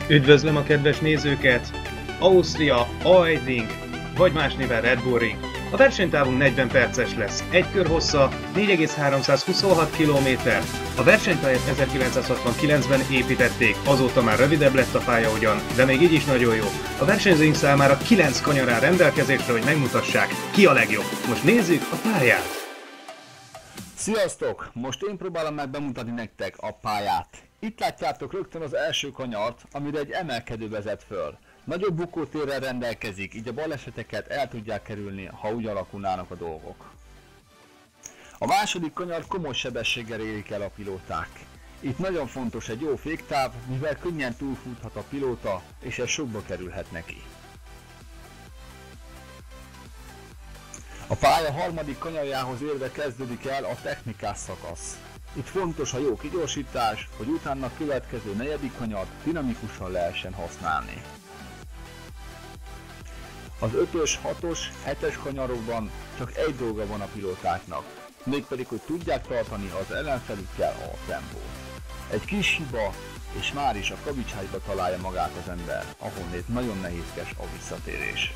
Üdvözlöm a kedves nézőket! Ausztria A1 Ring, vagy más néven Red Bull Ring. A versenytávunk 40 perces lesz, egy kör hossza 4,326 km. A versenypályát 1969-ben építették, azóta már rövidebb lett a pálya ugyan, de még így is nagyon jó. A versenyzőink számára 9 kanyar áll rendelkezésre, hogy megmutassák, ki a legjobb. Most nézzük a pályát! Sziasztok! Most én próbálom meg bemutatni nektek a pályát. Itt látjátok rögtön az első kanyart, amire egy emelkedő vezet föl. Nagyobb bukótérrel rendelkezik, így a baleseteket el tudják kerülni, ha úgy alakulnának a dolgok. A második kanyar komoly sebességgel érik el a pilóták. Itt nagyon fontos egy jó féktáv, mivel könnyen túlfuthat a pilóta, és ez sokba kerülhet neki. A pálya harmadik kanyarjához érve kezdődik el a technikás szakasz. Itt fontos a jó kigyorsítás, hogy utána a következő negyedik kanyart dinamikusan lehessen használni. Az 5-ös, 6-os, 7-es kanyarokban csak egy dolga van a pilótáknak, mégpedig hogy tudják tartani az ellenfelükkel a tempót. Egy kis hiba, és már is a kavicságyba találja magát az ember, ahonnét nagyon nehézkes a visszatérés.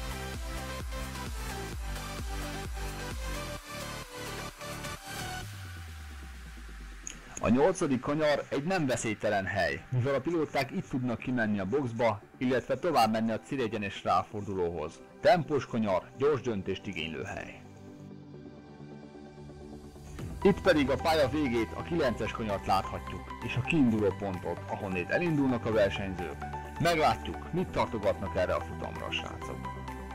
A 8. kanyar egy nem veszélytelen hely, mivel a pilóták itt tudnak kimenni a boxba, illetve tovább menni a célegyenes ráfordulóhoz. Tempós kanyar, gyors döntést igénylő hely. Itt pedig a pálya végét, a 9-es kanyart láthatjuk, és a kiinduló pontot, ahonnét elindulnak a versenyzők. Meglátjuk, mit tartogatnak erre a futamra a srácok.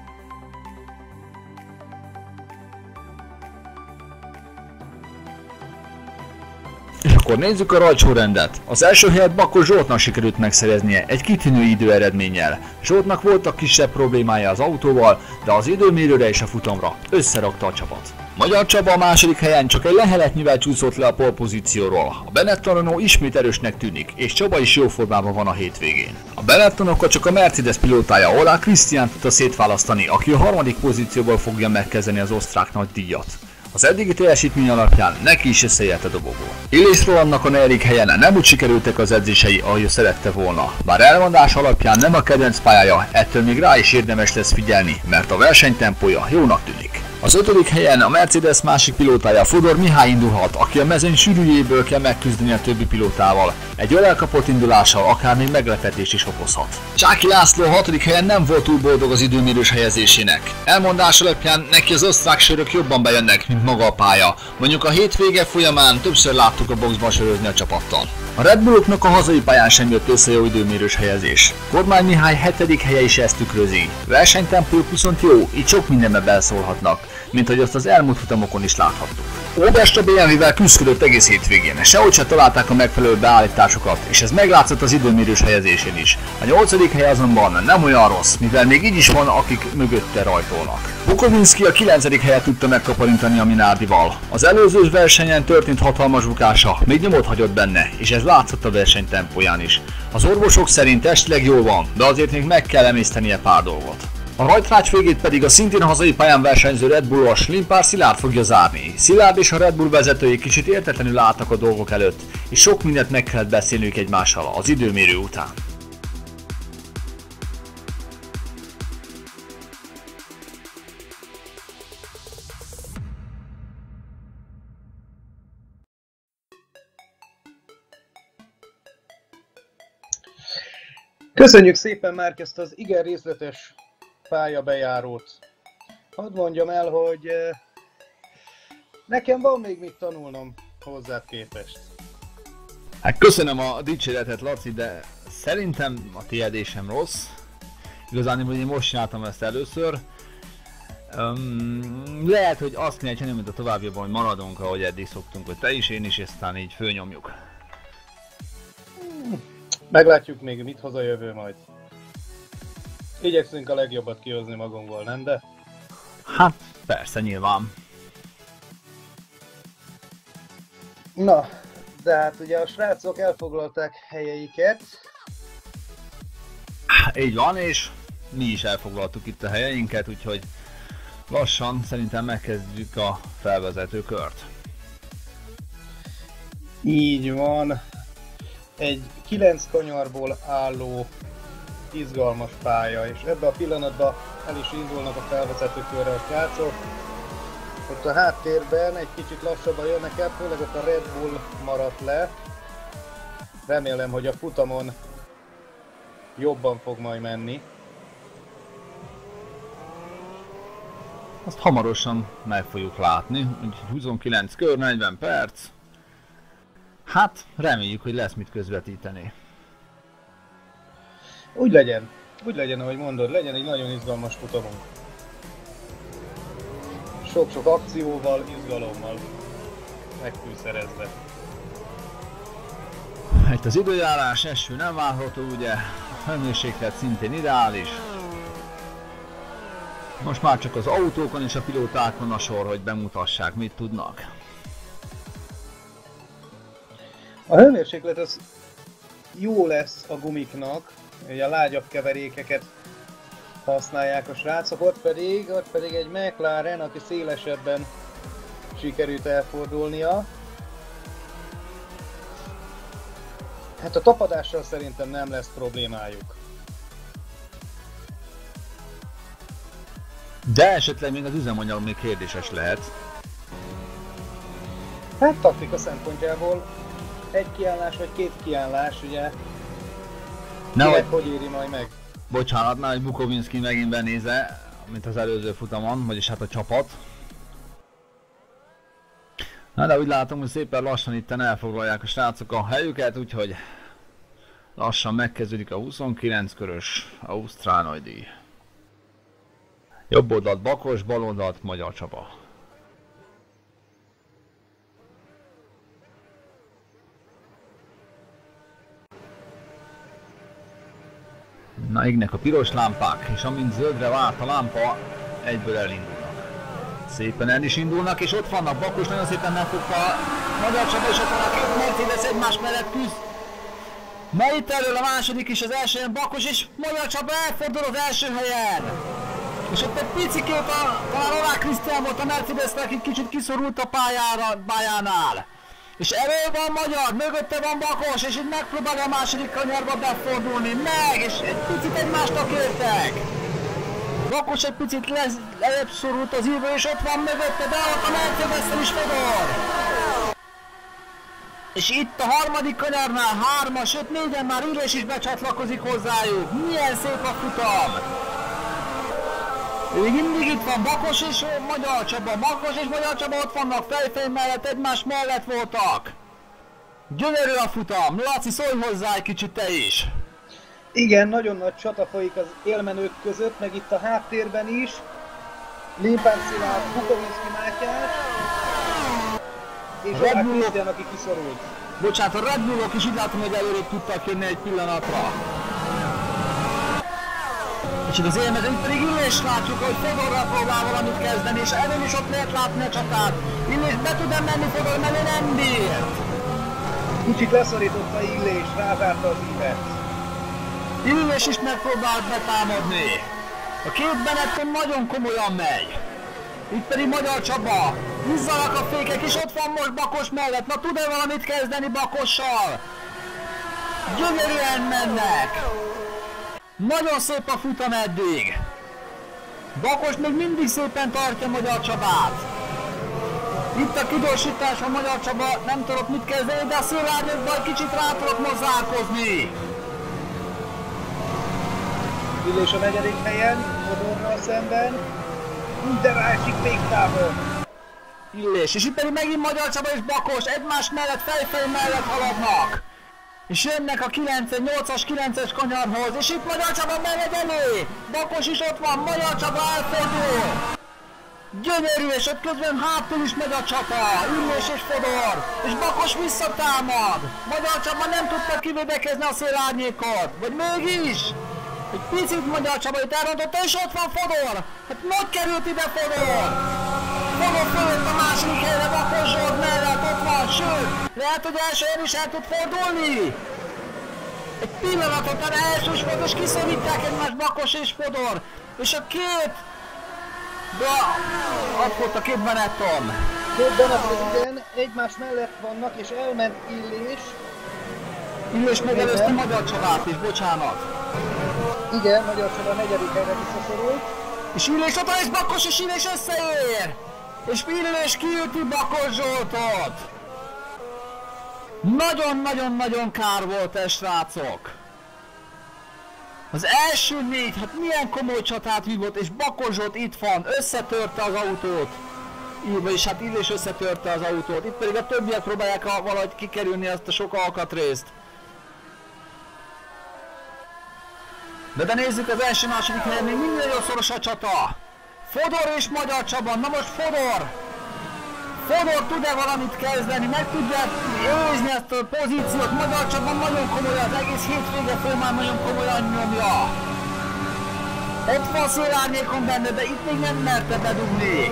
És akkor nézzük a rajtsorrendet. Az első helyet Bakos Zsoltnak sikerült megszereznie egy kitűnő időeredménnyel. Zsoltnak voltak kisebb problémája az autóval, de az időmérőre és a futamra összerakta a csapat. Magyar Csaba a második helyen csak egy leheletnyivel csúszott le a polpozícióról. A Benetton Renault ismét erősnek tűnik, és Csaba is jó formában van a hétvégén. A Benettonokkal csak a Mercedes pilótája Ola Christian tudta szétválasztani, aki a harmadik pozícióból fogja megkezdeni az osztrák nagy díjat. Az eddigi teljesítmény alapján neki is összejött a dobogó. Illés Rolandnak a negyedik helyen nem úgy sikerültek az edzései, ahogy szerette volna. Bár elmondás alapján nem a kedvenc pályája, ettől még rá is érdemes lesz figyelni, mert a versenytempója jónak tűnik. Az 5. helyen a Mercedes másik pilótája Fodor Mihály indulhat, aki a mezőny sűrűjéből kell megküzdeni a többi pilótával. Egy jól elkapott indulással akár még meglepetés is okozhat. Csáky László a 6. helyen nem volt túl boldog az időmérős helyezésének. Elmondás alapján neki az osztrák sörök jobban bejönnek, mint maga a pálya. Mondjuk a hétvége folyamán többször láttuk a boxban sörözni a csapattal. A Red Bulloknak a hazai pályán sem jött össze jó időmérős helyezés. Kormány Mihály 7. helye is ezt tükrözi. Versenytempójuk viszont jó, így sok mindenbe beleszólhatnak, mint hogy azt az elmúlt futamokon is láthattuk. Óbest a BMW-vel küzdött egész hétvégén, sehogy se találták a megfelelő beállításokat, és ez meglátszott az időmérős helyezésén is. A 8. hely azonban nem olyan rossz, mivel még így is van, akik mögötte rajtolnak. Bukovinski a 9. helyet tudta megkaparintani a Minardival. Az előző versenyen történt hatalmas bukása, még nyomot hagyott benne, és ez látszott a verseny tempóján is. Az orvosok szerint testileg jól van, de azért még meg kell emésztenie pár dolgot. A rajtrács végét pedig a szintén hazai pályán versenyző Red Bullos Limpár Szilárd fogja zárni. Szilárd és a Red Bull vezetői kicsit értetlenül álltak a dolgok előtt, és sok mindent meg kellett beszélniük egymással az időmérő után. Köszönjük szépen már ezt az igen részletes pályabejárót. Hadd mondjam el, hogy nekem van még mit tanulnom hozzád képest. Hát köszönöm a dicséretet, Laci, de szerintem a tiéd sem rossz. Igazán, hogy én most csináltam ezt először. Lehet, hogy azt kéne csinálni, mint a továbbiakban, hogy maradunk, ahogy eddig szoktunk, hogy te is, én is, és aztán így fölnyomjuk. Meglátjuk még, mit hoz a jövő majd. Igyekszünk a legjobbat kihozni magunkból, nem de? Hát, persze, nyilván. Na, de hát ugye a srácok elfoglalták helyeiket. Így van, és mi is elfoglaltuk itt a helyeinket, úgyhogy lassan szerintem megkezdjük a felvezető kört. Így van. Egy 9 kanyarból álló izgalmas pálya, és ebben a pillanatban el is indulnak a felvezetőkörre a srácok. Ott a háttérben egy kicsit lassabban jönnek el, főleg ott a Red Bull maradt le. Remélem, hogy a futamon jobban fog majd menni. Azt hamarosan meg fogjuk látni, úgyhogy 29 kör, 40 perc. Hát, reméljük, hogy lesz mit közvetíteni. Úgy legyen, ahogy mondod, legyen egy nagyon izgalmas futamunk. Sok-sok akcióval, izgalommal megfűszerezve. Itt az időjárás, eső nem várható, ugye, a hőmérséklet szintén ideális. Most már csak az autókon és a pilótákon a sor, hogy bemutassák, mit tudnak. A hőmérséklet az jó lesz a gumiknak, ugye a lágyabb keverékeket használják a srácok, ott pedig egy McLaren, aki szélesebben sikerült elfordulnia. Hát a tapadással szerintem nem lesz problémájuk. De esetleg még az üzemanyag még kérdéses lehet. Hát taktika szempontjából egy kiállás vagy két kiállás, ugye? Kinek hogy éri majd meg? Bocsánat, már egy Bukovinski megint benéze, mint az előző futamon, vagyis hát a csapat. Na de úgy látom, hogy szépen lassan itten elfoglalják a srácok a helyüket, úgyhogy lassan megkezdődik a 29 körös ausztrál nagydíj. Jobb oldalt Bakos, bal oldalt Magyar Csaba. Na, égnek a piros lámpák, és amint zöldre várt a lámpa, egyből elindulnak. Szépen el is indulnak, és ott vannak Bakos, nagyon szépen megfogta a Magyar Csaba, és ott van a két Mercedes egymás mellett küzd. Mert elől a második is az első helyen Bakos, és Magyar Csaba elfordul az első helyen. És ott egy picikét talán Olá Krisztián volt a Mercedesnek, aki kicsit kiszorult a pályánál. És elő van Magyar, mögötte van Bakos, és itt megpróbálja a második kanyarba befordulni. És egy picit egymásnak értek. Bakos egy picit lejjebb szorult az ívő, és ott van mögötte, de ott a Mercedes-en is Fedor. És itt a harmadik kanyarnál 3-as, 5-4-en már Ülés is becsatlakozik hozzájuk. Milyen szép a futam! Még mindig itt van Bakos és Magyar Csaba. Bakos és Magyar Csaba ott vannak fejfej mellett, egymás mellett voltak. Gyönyörű a futam. Laci, szólj hozzá egy kicsit te is. Igen, nagyon nagy csata folyik az élmenők között, meg itt a háttérben is. Limpán Szilárd, Bukovinski Mátyás és Olá Krisztián, aki kiszorult. Bocsánat, a Red Bullok is úgy látom, hogy előrébb tudtak jönni egy pillanatra. És itt az élmezőn pedig Illés látjuk, hogy Fedorral próbál valamit kezdeni, és elől is ott lehet látni a csatát. Illés be tud menni Fedor mellé, nem bírt. Kicsit leszorította Illés, rázárta az ívet. Illés is megpróbált betámadni. A két Benetton nagyon komolyan megy. Itt pedig Magyar Csaba. Húzzanak a fékek, és ott van most Bakos mellett. Na tud-e valamit kezdeni Bakossal? Gyönyörűen mennek. Nagyon szép a futam eddig. Bakos még mindig szépen tartja Magyar Csabát. Itt a kidósítás a Magyar Csaba, nem tudok mit kezdeni, de a szélárnyokban kicsit rá tudok mozzárkozni. Illés a negyedik helyen, Fedorral szemben. De másik még távol. Illés, és itt pedig megint Magyar Csaba és Bakos egymás mellett, fejfej mellett haladnak. És jönnek a 8-as, 9-es kanyarhoz, és itt Magyar Csaba megy elő! Bakos is ott van, Magyar Csaba elfordul! Gyönyörű, és ott közben hátul is megy a csata, Illés és Fedor, és Bakos visszatámad! Magyar Csaba nem tudta kivédekezni a szélárnyékot, vagy mégis? Egy picit Magyar Csaba itt elrontotta, és ott van Fedor! Hát hogy került ide Fedor? Fedor fölött a második helyre, Bakos Zsolt mellett ott van, sőt, lehet, hogy első helyen is el tud fordulni. Egy pillanatot a elsős volt, és kiszorítják egymást Bakos és Fedor. És a két... De ott volt a két Benetton. Két Benetton, igen, egymás mellett vannak, és elment Illés. Illés megelőzte Magyar Csabát is, bocsánat. Igen, Magyar Csaba a negyedik helyre visszaszorult. És Illés ott van, és Bakos, és Illés összeér! És Illés kiüti Bakos Zsoltot! Nagyon-nagyon-nagyon kár volt ez, srácok! Az első négy, hát milyen komoly csatát vívott, és Bakos Zsolt itt van, összetörte az autót. Vagyis hát Illés összetörte az autót, itt pedig a többiek próbálják valahogy kikerülni ezt a sok alkatrészt. De nézzük, az első-második helyen még mindig nagyon szoros a csata. Fodor és Magyar Csaba, na most Fodor tud-e valamit kezdeni, meg tudja őrizni ezt a pozíciót, Magyar Csaba nagyon komoly, az egész hétvége folyamán nagyon komolyan nyomja. Ott van szélárnyékon benne, de itt még nem merte bedugni.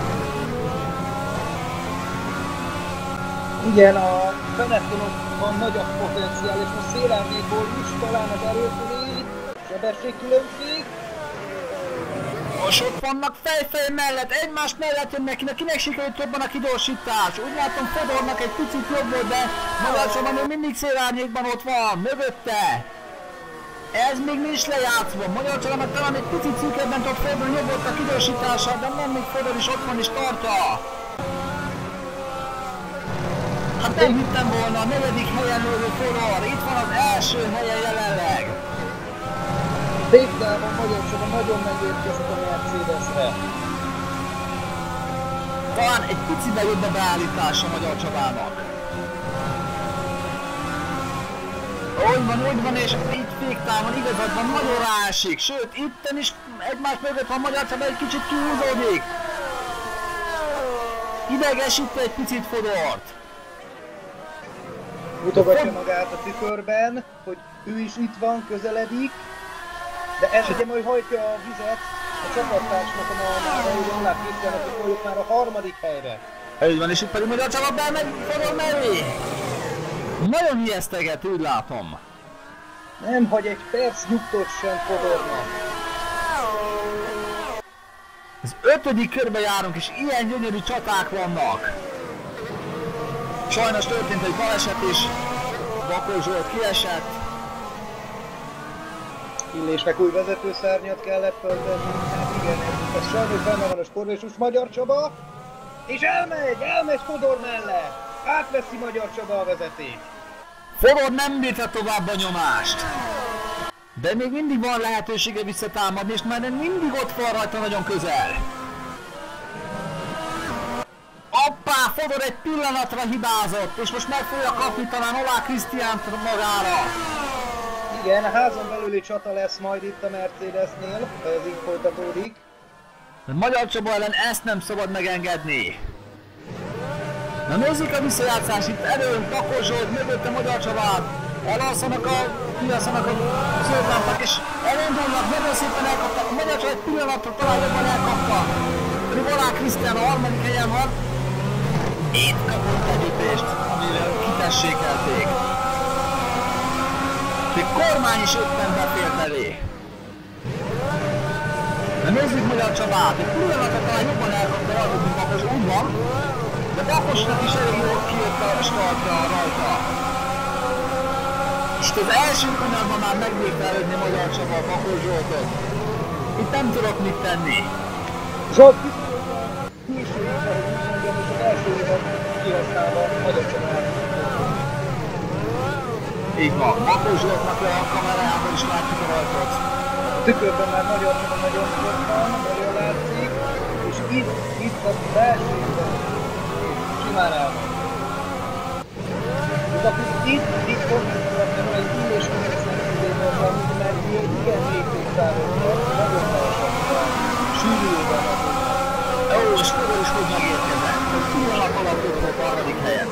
Igen, a Benettonokban nagy a potenciál, és most szélárnyékból is talán az erőfölé, sebességkülönbség. Most ott vannak fejfej mellett, egymás mellett jönnek, kinek sikerült jobban a kigyorsítás. Úgy látom Fodornak egy picit jobb volt, de Magyar Csaba még mindig szélárnyékban ott van, mögötte. Ez még nincs lejátszva, Magyar Csaba talán egy picit szűkebben tud fordulni, jobb volt a kigyorsítása, de nem még Fodor is ott van és tartja. Hát nem hittem volna, a negyedik helyen lévő Fodor, itt van az első helyen jelenleg. Végtávon Magyar Csaba nagyon megérkezett a Mercedesre. Talán egy picivel jobb a beállítása Magyar Csabának. Úgy van, és itt végtávon igazad van, nagyon ráesik, sőt, itten is egymás mögött van Magyar Csaba, egy kicsit kihúzódik. Idegesíti egy picit Fodort. Mutogatja magát a tükörben, hogy ő is itt van, közeledik. De ez ugye majd hajtja a vizet a csapattársnak a malmára, hogy Ollák Krisztiának, hogy folyjuk már a harmadik helyre. Így van, és itt pedig Magyar Csaba bemegy Fodor mellé. Nagyon ijeszteget, úgy látom. Nem hagy egy perc nyugtot sem Fodornak. Az ötödik körbe járunk, és ilyen gyönyörű csaták vannak. Sajnos történt egy baleset is, Bakos Zsolt kiesett. Illésnek új vezetőszárnyat kellett föltenni, hát igen, ez sajnos benne van a sportban, és most Magyar Csaba, és elmegy Fodor mellett, átveszi Magyar Csaba a vezetést. Fodor nem bírta tovább a nyomást. De még mindig van lehetősége visszatámadni, és már mindig ott van rajta nagyon közel. Hoppá, Fodor egy pillanatra hibázott, és most meg fogja kapni talán Ollák Krisztiánt magára. Igen, a házon belüli csata lesz majd itt a Mercedesnél, ha ez így folytatódik. Magyar Csaba ellen ezt nem szabad megengedni. Na nézzük a visszajátszást, itt elő Bakos Zsolt, mögötte Magyar Csabát. Elalszanak a zöld lámpák, és elindulnak, nagyon szépen elkaptak. A Magyar Csaba egy pillanatra talán jobban elkapta. Ollák Krisztián a harmadik helyen van. Itt kapott egy ütést, amivel kitessékelték. Még kormány is éppen befért elé. De nézzük Magyar Csabát, egy pillanatra talán jobban elkapta rajta, mint Bakos, úgy van. De Bakosnak is elég jól kijött a startra rajta. És az első kanyarban már megbírta előzni Magyar Csaba a Bakos Zsoltot. Itt nem tudok mit tenni. Zsolt külső éve, hogy úgy mondjam, és az első évet kihasználva Magyar Csabát. Így van, Bakos Zsoltnak le a kamerájában is látjuk a rajtot. A tükörben már Magyar Csaba nagyon nyugodtan, nagyon látszik, és itt a belsőben simán elmegy. Itt fogjuk egy Illés 90 van, mert igen léptéktávon nagyon magasan sűrűjében van. Ó, és Fodor is hogy megérkezett, hogy pillanat alatt ott volt a harmadik helyen.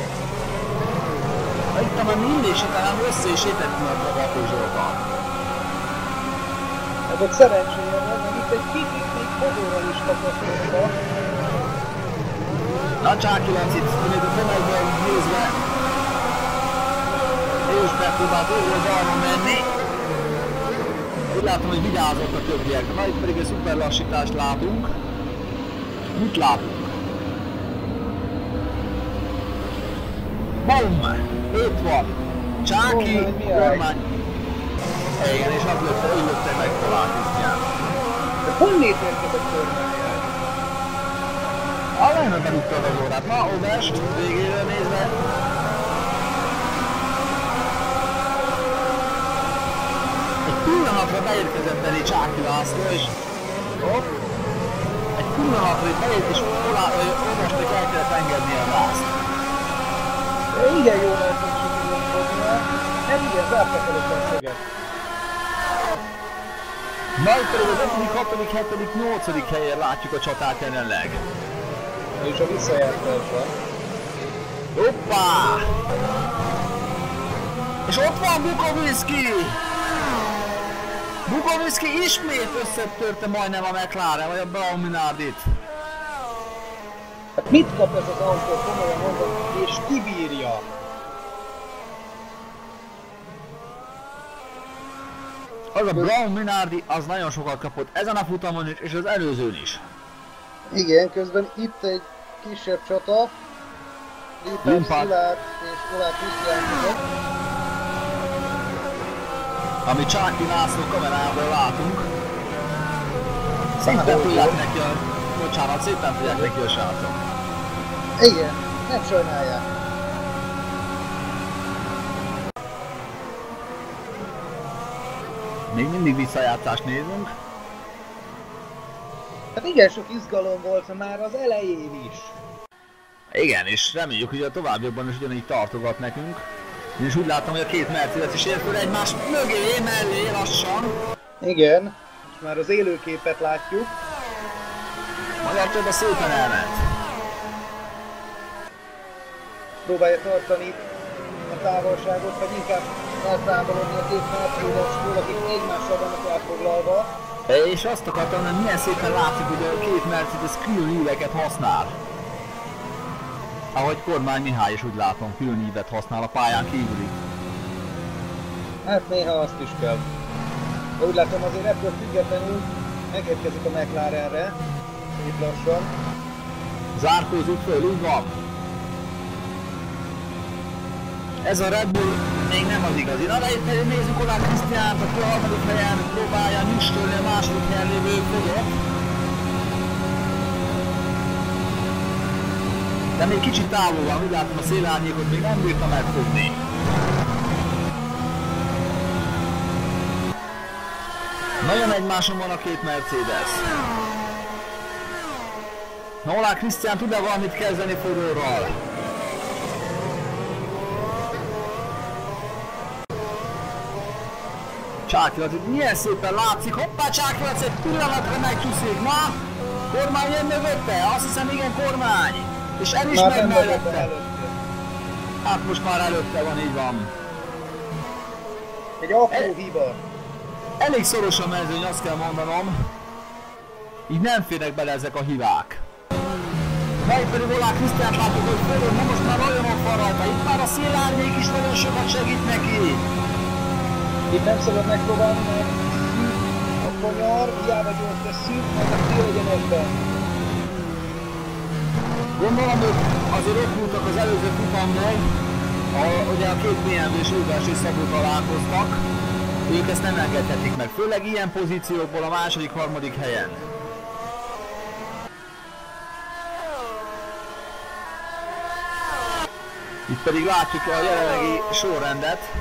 Itt a Illés talán össze is étettünk a Bakos Zsolttal. Ez ott szerencséje van, mert itt egy kicsit még Fodorral is kapaszkodva. Na Csáki Lancit, még a tömegben nézve, ő is megpróbált oldalra menni. Úgy látom, hogy vigyázott a többiek. Na itt pedig egy szuper lassítást látunk. Mit látunk? Bum! Itt van! Csáki, kormány. Igen, és az lökte, úgy lökte meg Oláh Krisztián. De honnét érkezett körbennél? A lenne berúgtad az órát. Na, Odest, végére nézve. Egy pillanatra beérkezett elé Csáky László, és hopp, egy pillanatra itt bejött, és Odestnek el kellett engedni a gászt. Igen, jó lehet, hogy sikerült fognia. Nem igen, zártak előtt a szöget. Majd pedig az 5., 6., 7., 8. helyen látjuk a csatát jelenleg. És a visszajártásban. Hoppá! És ott van Bukovinski! Bukovinski ismét összetörte majdnem a McLaren, vagy a Brown Minardit. Hát mit kap ez az autó, komolyan mondom, és kibírja? Az a Brown Minardi, az nagyon sokat kapott ezen a futamon is, és az előzőn is. Igen, közben itt egy kisebb csata. Limpár Szilárd és Oláh Krisztián között. Ami Csáky László kamerából látunk. Szépen tudják neki a... Bocsánat, szépen tudják neki a srácok. Igen, nem sajnálják. Még mindig visszajátszást nézünk. Hát igen, sok izgalom volt már az elején is. Igen, és reméljük, hogy a továbbiakban is ugyanígy tartogat nekünk. Én is úgy látom, hogy a két Mercedes is ér föl egymás mögé, mellé lassan. Igen, és már az élőképet látjuk. Magyar Csaba szépen elment. Próbálja tartani a távolságot, vagy inkább eltávolodni a két Mercedestől, akik egymással vannak elfoglalva. És azt akartam, hogy milyen szépen látszik, hogy a két Mercedes külön íveket használ. Ahogy Kormány Mihály is úgy látom, külön ívet használ a pályán kívüli. Hát néha azt is kell. De úgy látom azért ettől függetlenül megérkezik a McLarenre, itt lassan. Zárkózik föl, úgy van. Ez a Red Bull még nem az igazi. Na de itt nézzük Oláh Krisztiánt, aki a harmadik helyen próbálja nyüstölni a második helyen lévő Fodot. De még kicsit távol van, úgy látom a szélárnyékot még nem bírta megfogni. Nagyon egymáson van a két Mercedes. Na Oláh Krisztián tud-e valamit kezdeni Fodorral? Csáky Laci, milyen szépen látszik, hoppá Csáky Laci egy pillanatra megcsúszik, na! Kormány jön mögötte, azt hiszem igen Kormány! És el is megy mellette! Hát most már előtte van, így van. Egy apró hiba. Elég szoros a mezőny, azt kell mondanom. Így nem férnek bele ezek a hibák. Majd pedig Oláh Krisztiánt látok, hogy fölül, na most már nagyon ott van rajta, itt már a szélárnyék is nagyon sokat segít neki. Itt nem szabad megpróbálni, mert a konyar, hiába gyors, de szűk, majd a ki legyen ebben. Gondolom, hogy azért ott voltak az előző futamból, ugye a két BMW-s Rudás és Szabó találkoztak. Ők ezt nem engedhetik meg, főleg ilyen pozíciókból a második, harmadik helyen. Itt pedig látjuk a jelenlegi sorrendet.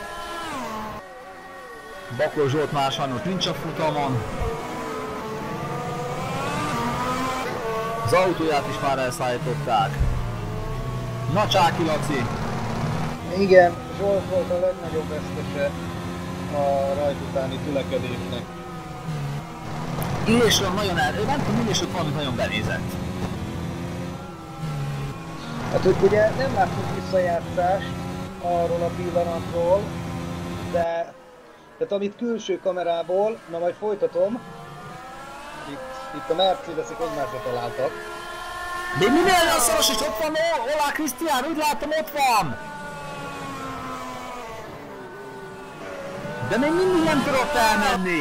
Bakó Zsolt már sajnos nincs a futamon. Az autóját is már elszállították. Na Csáky Laci! Igen, Zsolt volt a legnagyobb vesztese a rajt utáni tülekedésnek. Ülésről nagyon nem tudom, ülésről valamit nagyon benézett. Hát hogy ugye nem láttuk visszajátszást arról a pillanatról, de tehát amit külső kamerából, na majd folytatom, itt a Mercedesek egymásra találtak. De mi nagyon szoros, és ott van Oláh Krisztián, úgy látom ott van! De még mindig nem tudott elmenni!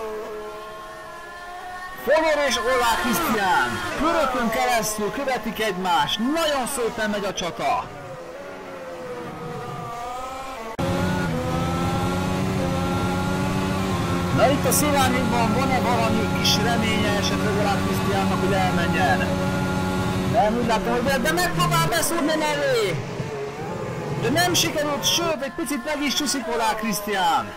Fodor és Oláh Krisztián körökön keresztül követik egymást, nagyon szépen megy a csata! Na itt a szélárnyékban van-e valami kis reménye esetleg Oláh Krisztiánnak, hogy elmenjen? Nem, úgy látom, hogy de megpróbál beszúrni mellé! De nem sikerült, sőt, egy picit meg is csúszik Oláh Krisztián!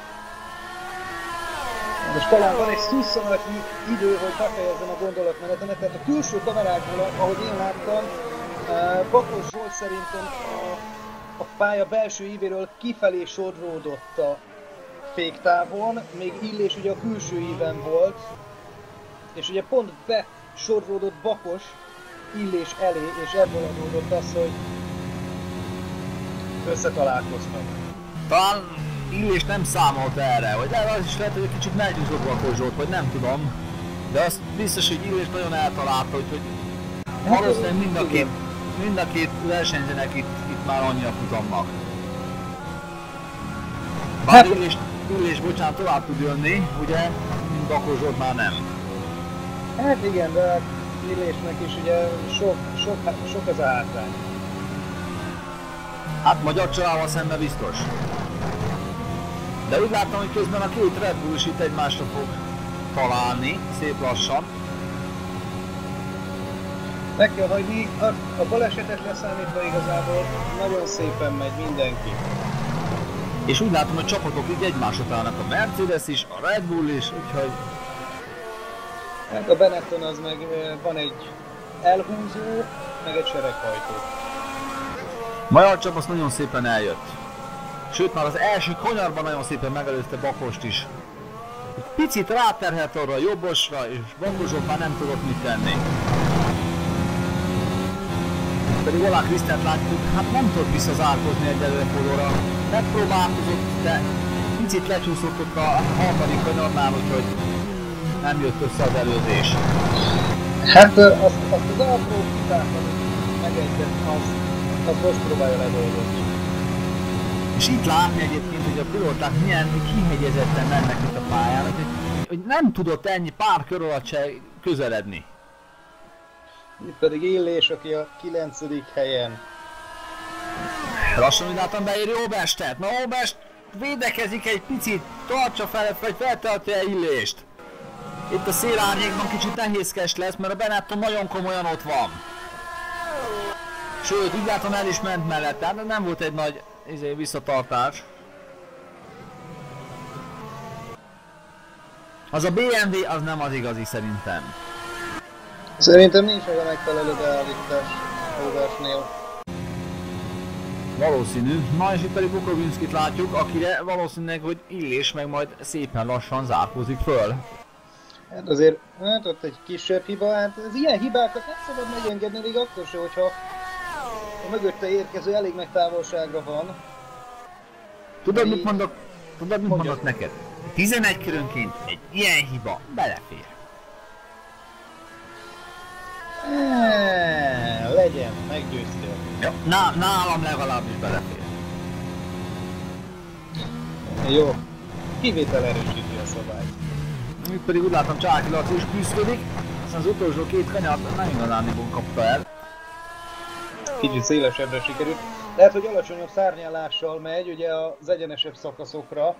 Most talán van egy szusszanatnyi idő, hogy befejezzem a gondolatmenetemet, tehát a külső kamerákból, ahogy én láttam, Bakos Zsolt szerintem a pálya belső ívéről kifelé sodródott a féktávon, még Illés ugye a külső íven volt, és ugye pont besodródott Bakos Illés elé, és ebből adódott az, hogy összetalálkoztak. Talán Illés nem számolt erre, vagy az is lehet, hogy egy kicsit meggyúzott Bakos Zsolt, vagy nem tudom. De az biztos, hogy Illés nagyon eltalálta, hogy valószínűleg mind a két versenyzőnek itt már annyi a futamnak. Bár Illés, bocsánat, tovább tud jönni, ugye, mint Bakos Zsolt már nem. Hát igen, de hát Illésnek is ugye sok az hátrány. Hát magyar csalával szemben biztos. De úgy láttam, hogy közben a két Red Bull is itt egymásra fog találni, szép lassan. Meg kell hagyni, a balesetet leszámítva igazából nagyon szépen megy mindenki. És úgy látom, hogy csapatok így egymásra találnak, a Mercedes is, a Red Bull is, úgyhogy... Hát a Benetton az meg van egy elhúzó, meg egy sereghajtó. Magyar csapat nagyon szépen eljött. Sőt, már az első kanyarban nagyon szépen megelőzte Bakost is. Egy picit ráterhelt arra a jobbosra, és Bakos Zsolt már nem tudott mit tenni. Pedig Oláh Krisztiánt látjuk, hát nem tudott visszazárkozni egyelőre Fodorra. Megpróbálkozott, de picit lecsúszott ott a harmadik kanyarnál, úgyhogy nem jött össze az előzés. Hát azt az apró hibát, amit megegyett, azt most próbálja ledolgozni. És itt látni egyébként, hogy a pilóták milyen kihegyezetten mennek itt a pályán, hogy nem tudott ennyi pár kör alatt se közeledni. Itt pedig Illés, aki a 9. helyen. Lassan úgy látom beéri Oberstet, na Oberst védekezik egy picit, tartsa fel, vagy feltartja Illést. Itt a szélárnyékban kicsit nehézkes lesz, mert a Benetton nagyon komolyan ott van. Sőt, úgy látom el is ment mellette, de nem volt egy nagy visszatartás. Az a BMW, az nem az igazi szerintem. Szerintem nincs meg a megfelelő beállítás Obersnél. Valószínű. Na és itt pedig Bukovinskit látjuk, akire valószínűleg, hogy Illés meg majd szépen lassan zárkózik föl. Hát azért, hát ott egy kisebb hiba, hát az ilyen hibákat nem szabad megengedni, még akkor sem, hogyha a mögötte érkező elég meg távolságra van. Tudod, mit mondok neked? 11 körönként egy ilyen hiba belefér. Legyen, meggyőztél. Ja, nálam legalábbis belefér. Jó, kivétel erősíti a szabályt. Itt pedig úgy látom, Csáki Laci is küzdik, aztán az utolsó két kanyart nem igazán kapta el. Kicsit szélesebbre sikerült. Lehet, hogy alacsonyabb szárnyálással megy, ugye az egyenesebb szakaszokra.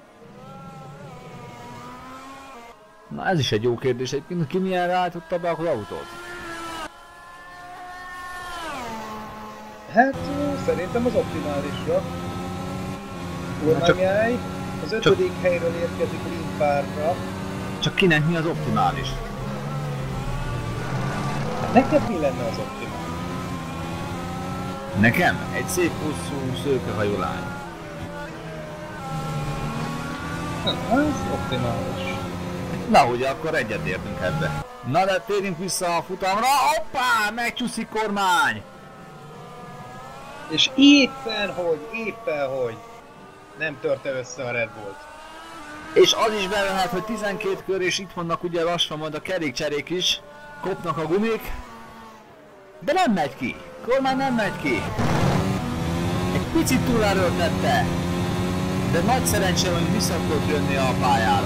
Na ez is egy jó kérdés, egyébként ki milyenre állította be az autót? Hát szerintem az optimálisra. Urmányáj az 5. helyről érkezik Limpárra. Csak kinek mi az optimális? Neked mi lenne az optimális? Nekem? Egy szép hosszú szőkehajú lány. Az optimális. Na ugye, akkor egyetértünk ebbe. Na de térjünk vissza a futamra. Hoppá! Megcsúszik kormány! És éppen hogy nem törte össze a Red Bullt. És az is benne lehet, hogy 12 kör, és itt vannak ugye lassan majd a kerékcserék is. Kopnak a gumik. De nem megy ki. Kormány nem megy ki. Egy picit túlerőltette. De nagy szerencsé, hogy vissza tudott jönni a pályára.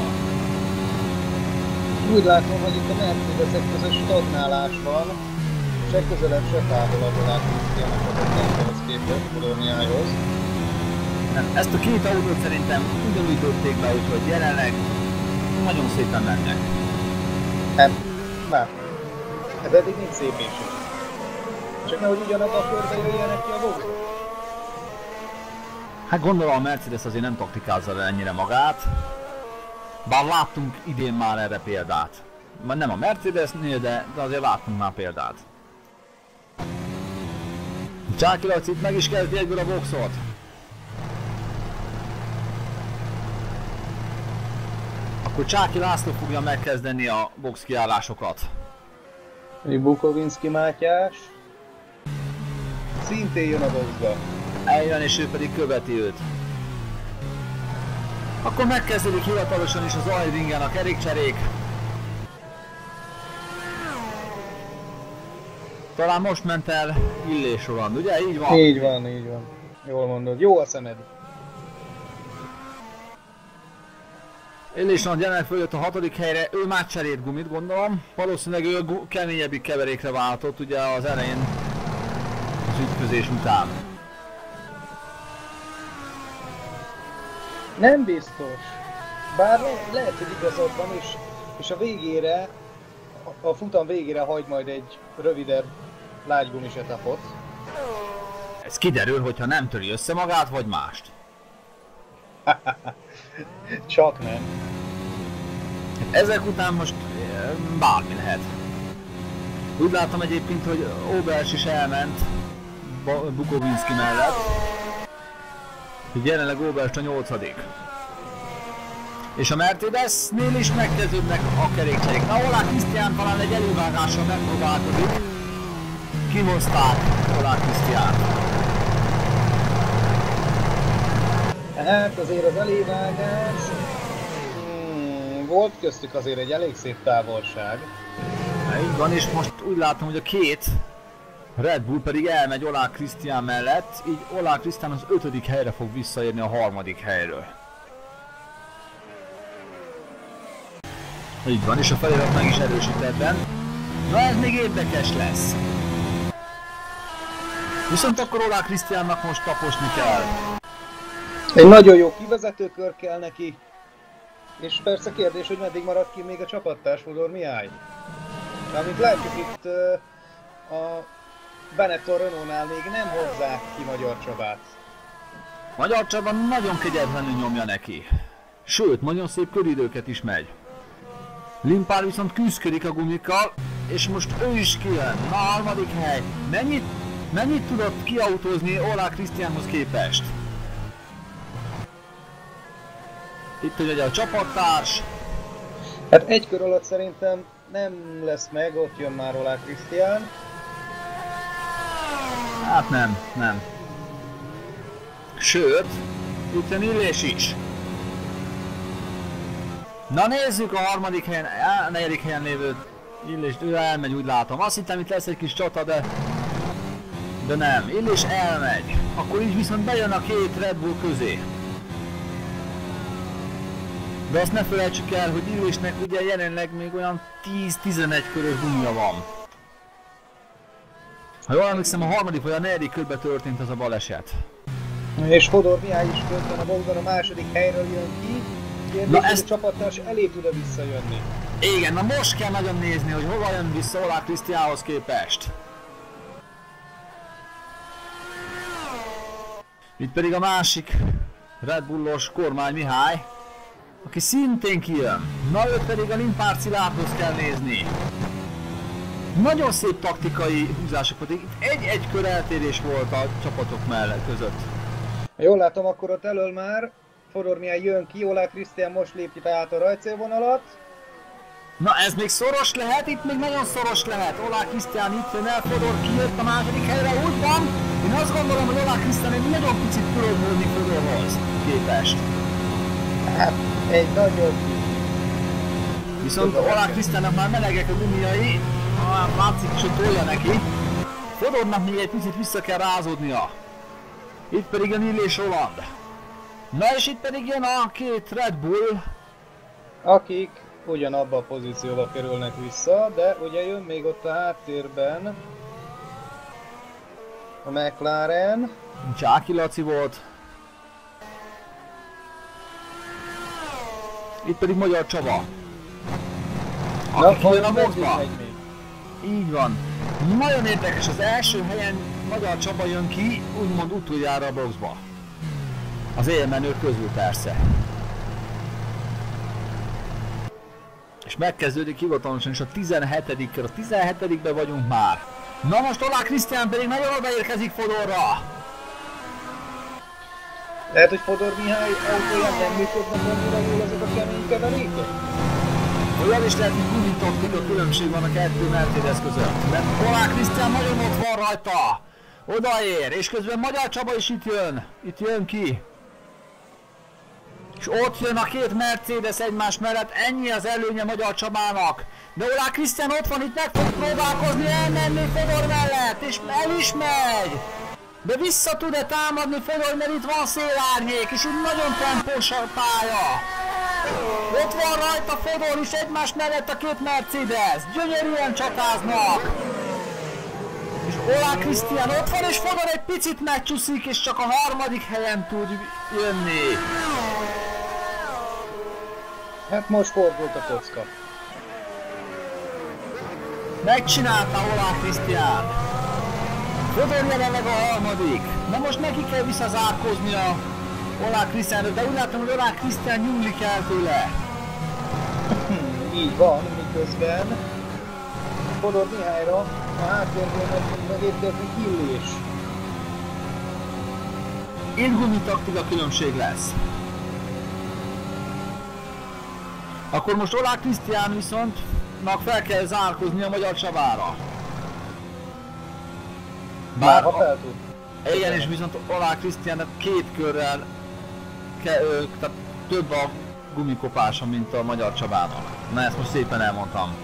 Úgy látom, hogy itt a Mercedesek között stagnálás van. Se közelebb, se távolabb a Krisztiának a képest Bolognához. Nem, ezt a két autót szerintem ugyanúgy dönték be, úgyhogy jelenleg nagyon szépen mennek. Nem. Már. Ez eddig nincs szép is. Csak nehogy ugyanabban a körbe jöjjenek ki a Voxok. Hát gondolom a Mercedes azért nem taktikázza le ennyire magát. Bár láttunk idén már erre példát. Már nem a Mercedesnél, de azért láttunk már példát. Csáki Laci itt meg is kezdi egyből a boxot. Akkor Csáki László fogja megkezdeni a box kiállásokat. Bukovinski Mátyás. Szintén jön a boxba. Eljön és ő pedig követi őt. Akkor megkezdődik hivatalosan is az Ajdringen a kerékcserék. Talán most ment el Illés Roland, ugye? Így van? Így van, így van. Jól mondod. Jó a szemed. Illés Roland jelenleg följött a 6. helyre, ő már cserélt gumit, gondolom. Valószínűleg ő keményebbik keverékre váltott, ugye az elején az ütközés után. Nem biztos. Bár lehet, hogy igazad van, és a végére, a futam végére hagy majd egy rövidebb lágygumis etapot. Ez kiderül, hogyha nem töri össze magát, vagy mást. Csak nem. Ezek után most bármi lehet. Úgy látom egyébként, hogy Óbers is elment Bukovinski mellett. Jelenleg Óbers a 8. És a Mercedesnél is megkezdődnek a kerékcserék. Na, Oláh Krisztián talán egy elővágással megpróbálkozik. Kihozták Oláh Krisztiánt. Hát azért az elévágás... volt köztük azért egy elég szép távolság. Így van, és most úgy látom, hogy a két Red Bull pedig elmegy Oláh Krisztián mellett, így Oláh Krisztián az 5. helyre fog visszaérni a 3. helyről. Így van, és a felirat meg is erősít ebben. Na, ez még érdekes lesz. Viszont akkor Oláh Krisztiánnak most taposni kell. Egy nagyon jó kivezetőkör kell neki. És persze kérdés, hogy meddig marad ki még a csapattárs Fodor Mihály. Amint látjuk itt a Benetton Renault-nál még nem hozzák ki Magyar Csabát. Magyar Csaba nagyon kegyetlenül nyomja neki. Sőt, nagyon szép köridőket is megy. Limpár viszont küzdködik a gumikkal, és most ő is kijön. Na, 3. hely. Mennyit tudott kiautózni Oláh Krisztiánhoz képest? Itt ugye a csapattárs. Hát egy kör alatt szerintem nem lesz meg, ott jön már Oláh Krisztián. Hát nem. Sőt, itt jön Illés is. Na nézzük a 3. helyen, 4. helyen lévő Illés, ő elmegy, úgy látom. Azt hittem, itt lesz egy kis csata, de nem. Illés elmegy. Akkor így viszont bejön a két Red Bull közé. De azt ne felejtsük el, hogy Illésnek ugye jelenleg még olyan 10-11 körös gumija van. Ha jól emlékszem, a 3. vagy a 4. körben történt az a baleset. És Fodor Mihály is közben a boxban a 2. helyről jön ki. Kérdés, hogy a csapattárs elé tud-e visszajönni. Igen, na most kell nagyon nézni, hogy hova jön vissza Oláh Krisztiánhoz képest. Itt pedig a másik Red Bullos Kormány Mihály, aki szintén kijön. Na, őt pedig a Limpár Szilárdhoz kell nézni. Nagyon szép taktikai húzások voltak. Itt egy kör eltérés volt a csapatok mellett között. Ha jól látom, akkor ott elől már Fodor Mihály jön ki, Oláh Krisztián most lépj át a rajtcélvonalat. Na, ez még szoros lehet, itt még nagyon szoros lehet. Oláh Krisztián itt jön el, Fodor kijött a 2. helyre, úgy van. Én azt gondolom, hogy Oláh Krisztián egy nagyon picit különböződik Fodorhoz képest. Hát, egy nagyon... Viszont Oláh Krisztiánnak már melegek a gumiai, látszik is, hogy tolja neki. Fodornak még egy picit vissza kell rázódnia. Itt pedig jön Illés Roland. Na és itt pedig jön a két Red Bull. Akik ugyanabba a pozícióba kerülnek vissza, de ugye jön még ott a háttérben a McLaren. Csáki Laci volt. Itt pedig Magyar Csaba. Na, Aki kijön a meddig boxba. megy még? Így van. Nagyon érdekes, az első helyen Magyar Csaba jön ki, úgymond utoljára a boxba. Az élmenők közül persze. És megkezdődik hivatalosan is a 17. kör, a 17-ben vagyunk már. Na most Oláh Krisztián pedig nagyon odaérkezik Fodorra. Lehet, hogy Fodor Mihály autóján nem működnek annyira jól ezek a kemény keverékek? Vagy az is lehet, hogy gumitaktika különbség van a kettő Mercedes között. Mert Oláh Krisztián nagyon ott van rajta. Odaér, és közben Magyar Csaba is itt jön ki. És ott jön a két Mercedes egymás mellett, ennyi az előnye Magyar Csabának. De Oláh Krisztián ott van, itt meg fog próbálkozni elmenni Fodor mellett, és el is megy. De vissza tud-e támadni Fodor, mert itt van szélárnyék, és úgy nagyon tempós a pálya. Ott van rajta Fodor is egymás mellett a két Mercedes, gyönyörűen csatáznak. És Oláh Krisztián ott van, és Fodor egy picit megcsúszik, és csak a harmadik helyen tud jönni. Hát most fordult a kocka. Megcsinálta Oláh Krisztián. Fodor jelenleg a harmadik. Na most neki kell visszazárkóznia Oláh Krisztiánra, de úgy látom, hogy Oláh Krisztián nyúlik el tőle. Így van, miközben Fodor Mihályra a háttérből megérkezik Illés. Élgumi taktika különbség lesz. Akkor most Oláh Krisztián viszont fel kell zárkózni a Magyar Csabára. Bár ha fel tud. Igen, és viszont Oláh Krisztián két körrel tehát több a gumikopása, mint a Magyar Csabának. Na ezt most szépen elmondtam.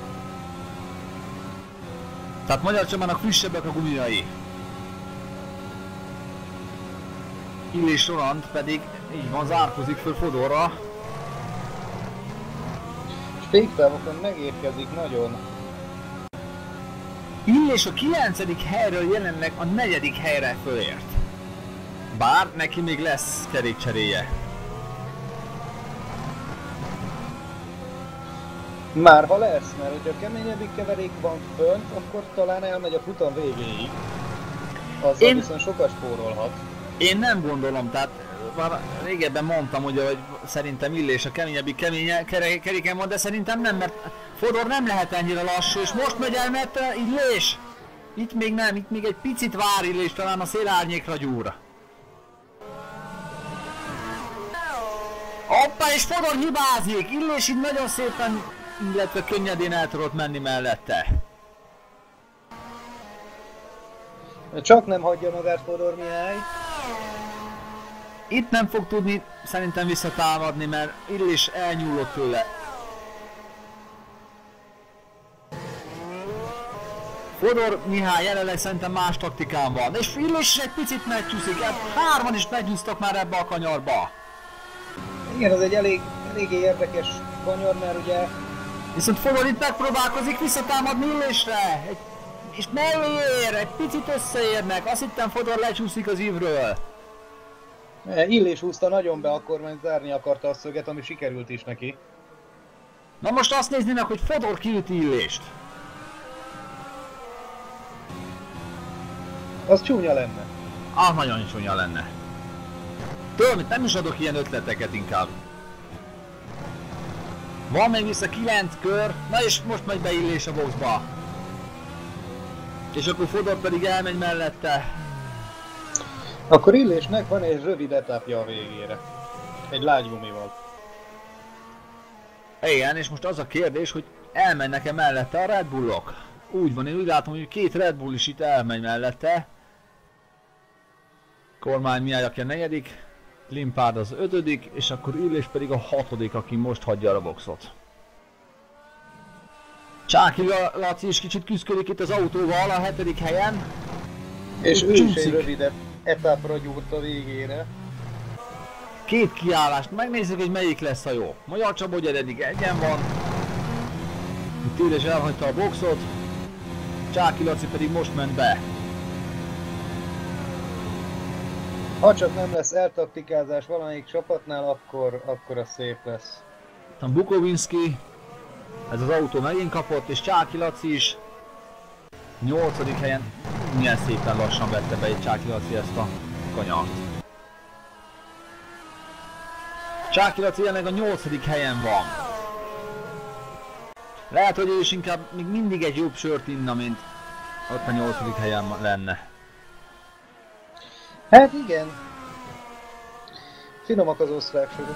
Tehát Magyar Csabának frissebbek a gumiai. Illés Roland pedig így van, zárkozik föl Fodorra. És féktávokon megérkezik nagyon. Illés a 9. helyről jelenleg a 4. helyre fölért. Bár neki még lesz kerékcseréje. Már ha lesz, mert hogyha keményebbik keverék van fönt, akkor talán elmegy a futam végéig. Azzal viszont sokat spórolhat. Én nem gondolom, tehát már régebben mondtam, ugye, hogy szerintem Illés a keményebbik keréken van, de szerintem nem, mert Fodor nem lehet ennyire lassú, és most megy el, mert Illés! Itt még nem, itt még egy picit vár Illés, talán a szélárnyékra gyúr. Hoppá, és Fodor hibázik! Illés így nagyon szépen, illetve könnyedén el tudott menni mellette. Csak nem hagyja magát Fodor Mihály. Itt nem fog tudni szerintem visszatámadni, mert Illés elnyúlott tőle. Fodor Mihály jelenleg szerintem más taktikán van, és Illés is egy picit megcsúszik, hárman is megnyúztak már ebbe a kanyarba. Igen, ez egy eléggé érdekes kanyar, mert ugye... Viszont Fodor itt megpróbálkozik visszatámadni Illésre, és mellé ér, egy picit összeérnek, azt hittem Fodor lecsúszik az ívről. Illés húzta nagyon be akkor, mert zárni akarta a szöget, ami sikerült is neki. Na most azt nézni meg, hogy Fodor kiüti Illést. Az csúnya lenne. Az nagyon csúnya lenne. Tőlem nem is adok ilyen ötleteket inkább. Van még vissza 9 kör, na és most megy be Illés a boxba. És akkor Fodor pedig elmegy mellette. Akkor Illésnek van egy rövid etapja a végére. Egy lágy gumival. Igen, és most az a kérdés, hogy elmennek-e mellette a Red Bullok? Úgy van, én úgy látom, hogy 2 Red Bull is itt elmegy mellette. Kormány Mihály, aki a 4., Limpárd az 5., és akkor Illés pedig a 6., aki most hagyja a boxot. Csáky Laci is kicsit küszködik itt az autóval a 7. helyen. És ő is egy rövidebb etapra gyúrt a végére. 2 kiállást, megnézzük, hogy melyik lesz a jó. Magyar Csaba ugye eddig egyen van. Itt Illés elhagyta a boxot. Csáky Laci pedig most ment be. Ha csak nem lesz eltaktikázás valamelyik csapatnál, akkor az szép lesz. A Bukovinski, ez az autó megint kapott, és Csáky Laci is 8. helyen. Milyen szépen lassan vette be egy Csáky Laci ezt a kanyart. Csáky Laci jelenleg a 8. helyen van. Lehet, hogy ő is inkább még mindig egy jobb sört inna, mint ott a 8. helyen lenne. Hát igen. Finomak az osztrák sörök.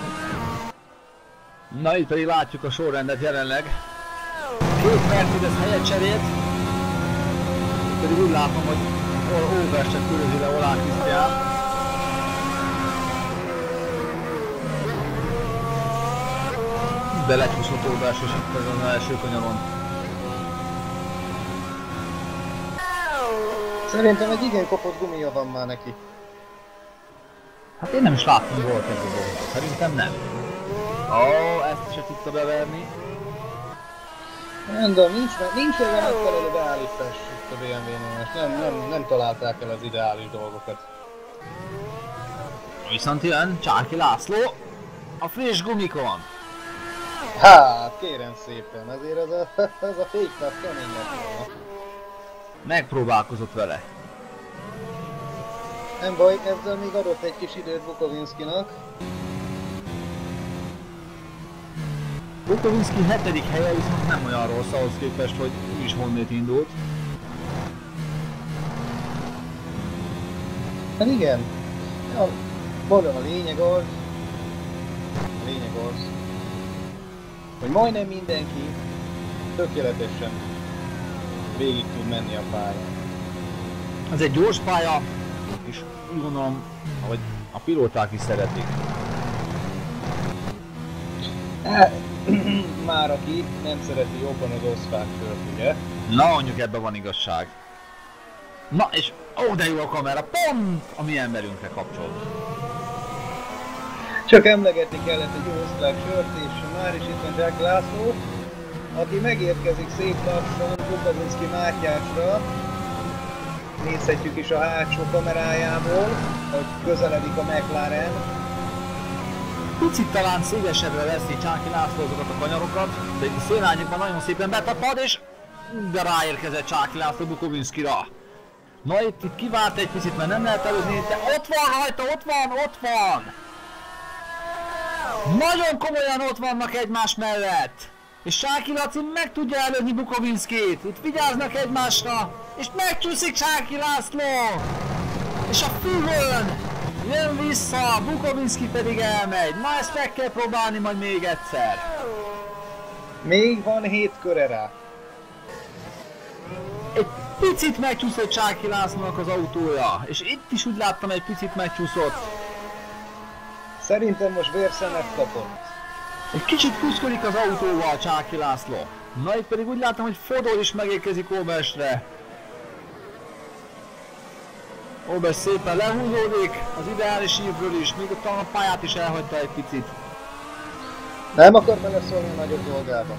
Na itt pedig látjuk a sorrendet jelenleg. 2 Mercedes helyet cserélt. Pedig úgy látom, hogy Óverstet körözi le Olá Krisztián. De lecsúszott Óverses itt az első kanyaron. Szerintem egy igen kopott gumija van már neki. Hát én nem is láttam volt egy dolgot. Szerintem nem. Ó, ezt se tudta beverni. Nem, de nincs olyan megfelelő beállítás itt a BMW-nél. Nem találták el az ideális dolgokat. Viszont jön Csáky László a friss gumikon. Hát, kérem szépen, azért az a féknap kemény lett volna. Megpróbálkozott vele. Nem baj, ezzel még adott egy kis időt Bukovinskinak. Bukovinski 7. helye viszont nem olyan rossz ahhoz képest, hogy ő is honnét indult. Hát igen. Ja, mondom, a lényeg az, hogy majdnem mindenki tökéletesen végig tud menni a pályán. Ez egy gyors pálya, és úgy gondolom, hogy a pilóták is szeretik. Már aki nem szereti jobban az osztrák sört, ugye? Na, mondjuk ebben van igazság. Na, és ó, de jó a kamera, pont a mi emberünkre kapcsol. Csak emlegetni kellett egy osztrák sört, és már is itt van Csáky László, aki megérkezik szép lassan Bukovinski Mátyásra. Nézhetjük is a hátsó kamerájából, hogy közeledik a McLaren. Picit talán szégesebbre veszi Csáky László azokat a kanyarokat, de itt a szélányokban nagyon szépen betapad, és de ráérkezett Csáky László Bukovinskira. Na itt kivárt egy picit, mert nem lehet előzni, de ott van rajta, ott van! Nagyon komolyan ott vannak egymás mellett! És Csáky Laci meg tudja előzni Bukovinskit, itt vigyáznak egymásra, és megcsúszik Csáky László! És a füvön jön vissza, Bukovinski pedig elmegy. Na ezt meg kell próbálni majd még egyszer. Még van 7 köre rá. Egy picit megcsúszott Csáky Lászlónak az autója, és itt is úgy láttam egy picit megcsúszott. Szerintem most vérszemet kapott. Egy kicsit kuszkodik az autóval Csáky László. Na itt pedig úgy látom, hogy Fodor is megérkezik Óverstre. Óvers szépen lehúzódik az ideális ívről is, még utána a pályát is elhagyta egy picit. Nem akar beleszólni a nagyobb dolgába.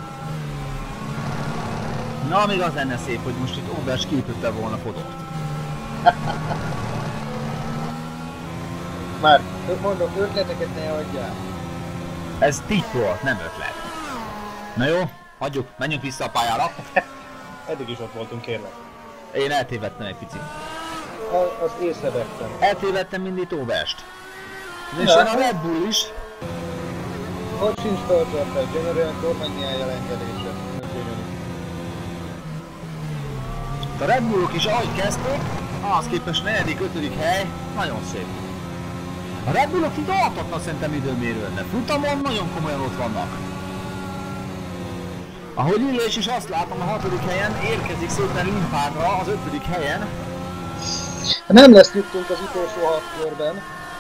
Na, még az lenne szép, hogy most itt Óvers kiütötte volna Fodort. Már, mondom, ötleteket ne adjál. Ez tipp volt, nem ötlet. Na jó, hagyjuk, menjünk vissza a pályára. Eddig is ott voltunk, kérlek. Én eltévedtem egy picit. Azt észrevettem. Eltévedtem mindig Óverst. És jön a Red Bull is. Ott sincs föltöltve, gyönyörűen kormányi eljelenkedése. A Red Bullok is ahogy kezdték, ahhoz képest 4., 5. hely, nagyon szép. A Red Bullok itt altatnak szerintem időmérőn, de futamon nagyon komolyan ott vannak. Ahogy Illés is azt látom, a 6. helyen érkezik szépen Limpárra az 5. helyen. Nem lesz juttunk az utolsó 6 körben.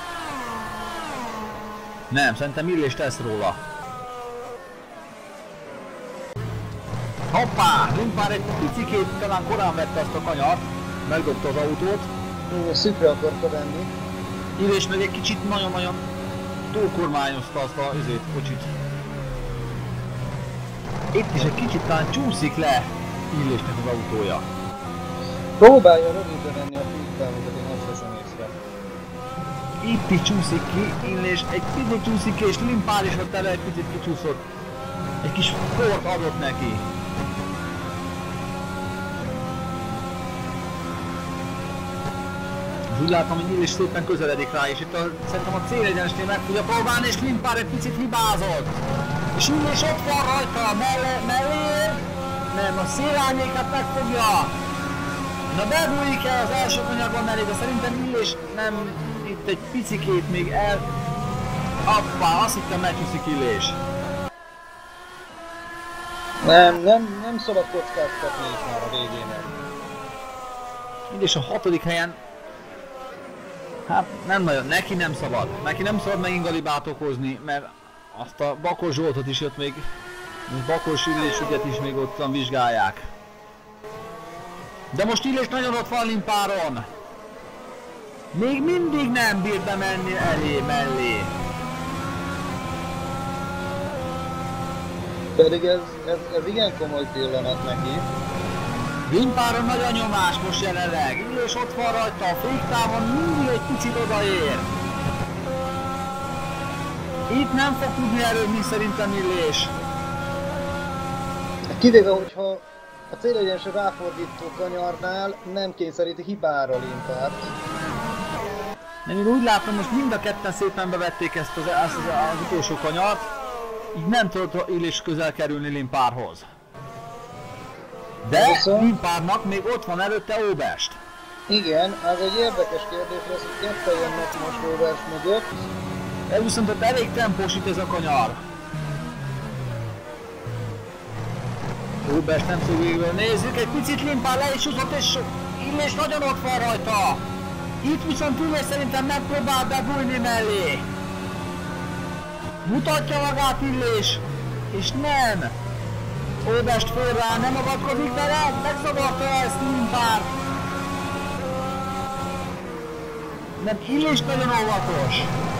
Nem, szerintem Illés tesz róla. Hoppá! Limpár egy picikét talán korán vette azt a kanyart, megdobta az autót. Szükre akarta venni. Illés meg egy kicsit nagyon-nagyon túlkormányozta azt a kocsit. Itt is egy kicsit talán csúszik le Illésnek az autója. Próbálja rövidre venni a fűttávokat, én azt veszem észre. Itt is csúszik ki, Illés egy picit csúszik ki, és Limpár is ott elő egy picit kicsúszott. Egy kis kort adott neki. Úgy látom, hogy Illés szépen közeledik rá, és itt szerintem a célegyenesnél meg tudja próbálni, és Limpár egy picit hibázott. És Illés ott van rajta, mellé, nem, a szélárnyékát megfogja. Na bebújik el az első kanyarban mellé, de szerintem Illés nem, itt egy picikét még el... Appá, azt hittem megcsúszik Illés. Nem szabad kockáztatni itt már a végén. Illés a 6. helyen. Hát nem nagyon, neki nem szabad megint galibát okozni, mert azt a Bakos Zsoltot is ott még, Bakos Illés ügyet is még ottan vizsgálják. De most Illés nagyon ott van Limpáron. Még mindig nem bír bemenni mellé. Pedig ez igen komoly pillanat neki. Limpáron nagy a nyomás most jelenleg. Illés ott van rajta, a féktávon mindig egy picit odaér. Itt nem fog tudni erődni szerintem Illés. Kivéve, hogyha a célegyenesre ráfordító kanyarnál nem kényszeríti hibára Limpárt. Nem, én úgy látom, most mind a ketten szépen bevették ezt az utolsó kanyart, így nem tudott Illés közel kerülni Limpárhoz. De Limpárnak még ott van előtte Óbest. Igen, az egy érdekes kérdés lesz, hogy ketten jönnek most Óbest mögött. De viszont ott elég tempós itt ez a kanyar. Óbest nem fog végül. Nézzük, egy picit Limpár le is jutott, és Illés nagyon ott van rajta. Itt viszont Illés szerintem megpróbál bebújni mellé. Mutatja magát Illés, és nem. Óbest fél rá, nem avatkozik bele, megzavarta ezt Limpár. Nem, Illés nagyon óvatos.